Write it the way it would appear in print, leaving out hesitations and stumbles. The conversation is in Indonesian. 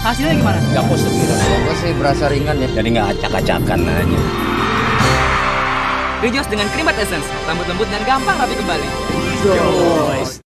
Hasilnya gimana? Gak positif. Gue sih berasa ringan ya. Jadi nggak acak-acakan aja. Rijos dengan Cream Bath Essence, rambut lembut dan gampang rapi kembali. Joyce.